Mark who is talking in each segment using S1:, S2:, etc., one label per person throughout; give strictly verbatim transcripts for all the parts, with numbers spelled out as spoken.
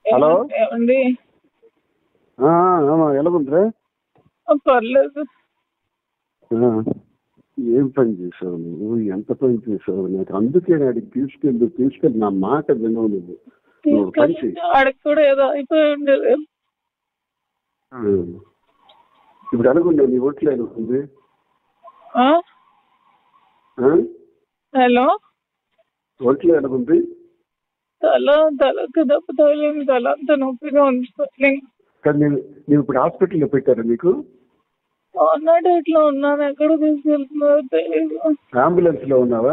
S1: Hello
S2: ఏమండి?
S1: ఎలాగుందిరా?
S2: పర్లేదు.
S1: ఏం పని చేసావు నువ్వు? ఎంత పని చేసావు? నాకు అందుకే అడిగి తీసుకెళ్ళి తీసుకెళ్ళి నా మాట వినవు నువ్వు. నువ్వు పని చెయ్యి.
S2: ఆడికి కూడా ఏదో అయిపోయి ఉండేది.
S1: ఇప్పుడు అనుకుంటా నీ ఒట్లు అనుకుంది.
S2: హలో,
S1: ఒట్లు అనుకుంది.
S2: తల తలకి దెబ్బ తగిలింది. తల అంతా నొప్పిగా ఉంది.
S1: కానీ నేను నేను ఇప్పుడు హాస్పిటల్లో పెట్టారా నీకు?
S2: అన్నట్టు ఇట్లా ఉన్నాను. ఎక్కడ తీసుకెళ్తున్నారు తెలియదు.
S1: అంబులెన్స్ లో ఉన్నావా?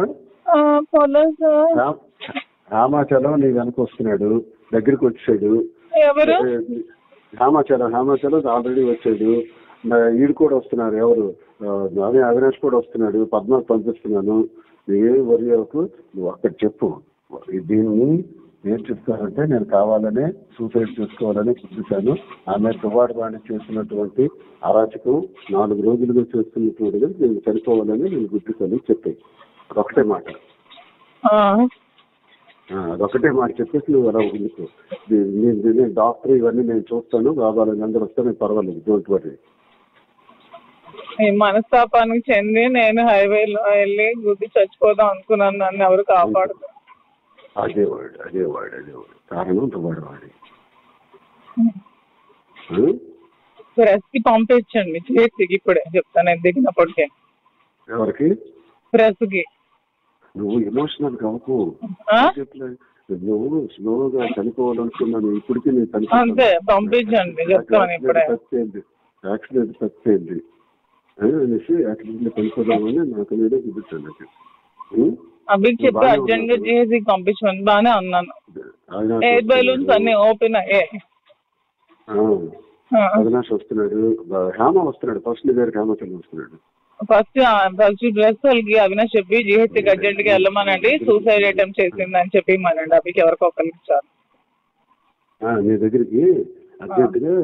S1: రామాచలం నీ వెనక వస్తున్నాడు, దగ్గరికి వచ్చాడు.
S2: ఎవరు?
S1: రామాచలం రామాచలం ఆల్రెడీ వచ్చాడు. ఈడు కూడా వస్తున్నారు. ఎవరు? అదే అవినాష్ కూడా వస్తున్నాడు. పద్నాలుగు పంపిస్తున్నాను. నువ్వేం వరి అవ్వకు. నువ్వు అక్కడ చెప్పు. దీన్ని ఏం చెప్తానంటే నేను కావాలనే సూసైడ్ చేసుకోవాలని చూపించాను. ఆమె దువాడు వాణి చేసినటువంటి అరాచకం నాలుగు రోజులుగా చేస్తున్నటువంటి నేను చనిపోవాలని నేను గుర్తిస్తాను చెప్పాను. అదొకటే మాట. అదొకటే మాట చెప్పేసి నువ్వు అలా ఉండుకో. నేను డాక్టర్ ఇవన్నీ నేను చూస్తాను. కావాలని అందరూ వస్తే నేను పర్వాలేదు. Don't worry.
S2: ఈ మనస్తాపానికి చెంది నేను హైవేలో వెళ్ళి గుద్ది చచ్చిపోదాం అనుకున్నాను. నన్ను ఎవరు కాపాడుతారు?
S1: అదే వాడు అదే వాడు అదే వాడు కారణం వాడు వాడి
S2: ప్రెస్ కి పంపించండి. చేతికి ఇప్పుడే చెప్తాను. దిగినప్పటికే
S1: ఎవరికి?
S2: ప్రెస్ కి.
S1: నువ్వు ఎమోషనల్ కావు. నువ్వు స్లోగా చనిపోవాలనుకున్నాను. ఇప్పటికీ నేను చనిపోతాను.
S2: అంతే, పంపించండి. చెప్తాను ఇప్పుడే.
S1: యాక్సిడెంట్ తప్పేంది అనేసి యాక్సిడెంట్ చనిపోదామని నాకు నేనే చూపించాను.
S2: అభికి చెప్పి అర్జెంట్ గా చేసి పంపించమని బానే అన్నాను. ఎయిర్ బెలూన్స్ అన్ని ఓపెన్ అయ్యాయి.
S1: అవినాష్ వస్తున్నాడు, హేమ వస్తున్నాడు. ఫస్ట్ గారు హేమచంద్ర వస్తున్నాడు.
S2: ఫస్ట్ ఫస్ట్ డ్రెస్ వాళ్ళకి అవినాష్ చెప్పి జిహెచ్కి అర్జెంట్ గా వెళ్ళమనండి. సూసైడ్ అటెంప్ట్ చేసింది అని చెప్పి ఇమ్మనండి. అభికి ఎవరికో ఒకరికి ఇచ్చారు.
S1: నీ దగ్గరికి అర్జెంట్ గా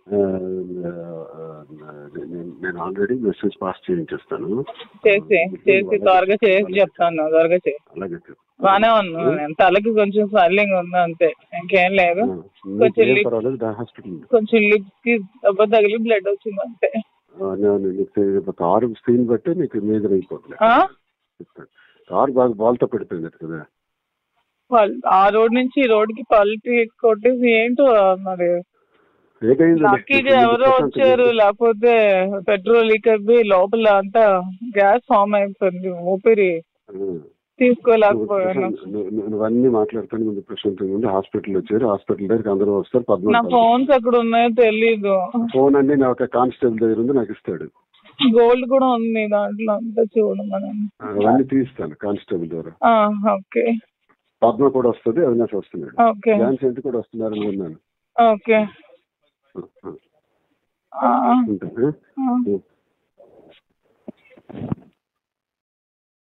S1: నేను ఆల్రెడీ మెసేజ్ పాస్ చేయించేస్తాను.
S2: చేసి చేసి త్వరగా చేసి చెప్తాను. త్వరగా చేసి.
S1: అలాగే
S2: బానే ఉన్నాను. నేను తలకి కొంచెం స్వెల్లింగ్ ఉంది అంతే, ఇంకేం లేదు. కొంచెం కొంచెం లిప్స్ కి దెబ్బ తగిలి బ్లడ్ వచ్చింది అంతే.
S1: కారు స్క్రీన్ బట్టి నీకు మేజర్ అయిపోతుంది. కారు బాగా బాల్తో పెడుతుంది కదా.
S2: ఆ రోడ్ నుంచి ఈ రోడ్ కి పల్టీ కొట్టేసి ఏంటో మరి లక్కీగా ఎవరో వచ్చారు. లేకపోతే పెట్రోల్ లీక్ అయిపోయి లోపల అంతా గ్యాస్ ఫామ్ అయిపోయింది. ఊపిరి తీసుకోలేకపోయాను.
S1: నువ్వన్నీ మాట్లాడుతాను ముందు ప్రశాంతంగా ఉంది. హాస్పిటల్ వచ్చారు. హాస్పిటల్ దగ్గరికి అందరూ వస్తారు.
S2: నా ఫోన్స్ ఎక్కడ ఉన్నాయో తెలీదు.
S1: ఫోన్ అన్ని నా ఒక కానిస్టేబుల్ దగ్గర ఉంది, నాకు ఇస్తాడు.
S2: గోల్డ్ కూడా ఉంది దాంట్లో. అంతా చూడమని
S1: అవన్నీ తీస్తాను కానిస్టేబుల్ ద్వారా.
S2: ఓకే.
S1: పద్మ కూడా వస్తుంది, అవినాష్ వస్తున్నాడు,
S2: ఓకే.
S1: ఝాన్సీ ఎంత కూడా వస్తున్నారని విన్నాను.
S2: ఓకే.
S1: ఉంటాను.